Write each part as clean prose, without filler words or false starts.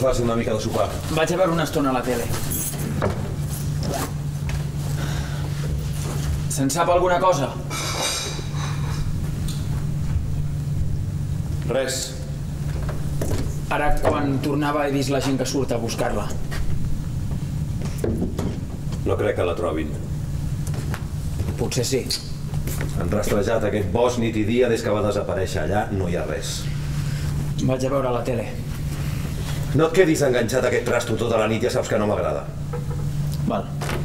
faci una mica de sopar. Vaig a veure una estona a la tele. Se'n sap alguna cosa? Res. Ara, quan tornava, he vist la gent que surt a buscar-la. No crec que la trobin. Potser sí. Han rastrejat aquest bosc nit i dia des que va desaparèixer. Allà no hi ha res. Vaig a veure la tele. No et quedis enganxat a aquest trasto tota la nit, ja saps que no m'agrada. Val.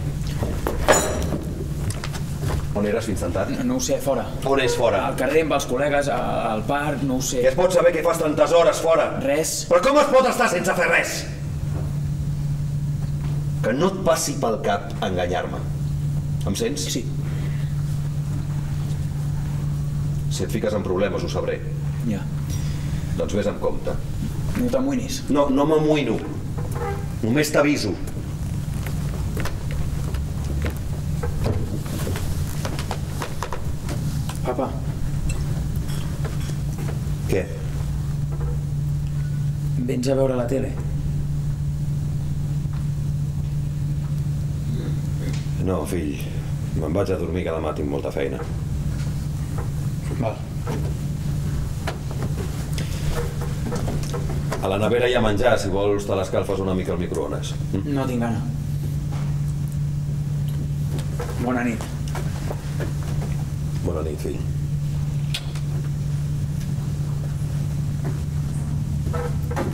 On eres fins tan tard? No ho sé, fora. On és fora? Al carrer amb els col·legues, al parc, no ho sé. Que es pot saber què fas tantes hores fora? Res. Però com es pot estar sense fer res? Que no et passi pel cap enganyar-me. Em sents? Sí. Si et fiques en problemes ho sabré. Ja. Doncs vés amb compte. No t'amoïnis. No, no m'amoïno. Només t'aviso. Papa. Què? Vens a veure la tele? No, fill. Me'n vaig a dormir, que demà tinc molta feina. Val. A la nevera hi ha menjar, si vols te l'escalfes una mica al microones. No tinc gana. Bona nit. Bona nit, fill.